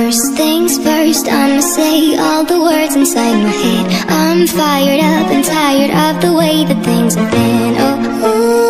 First things first, I'ma say all the words inside my head. I'm fired up and tired of the way that things have been. Oh, ooh.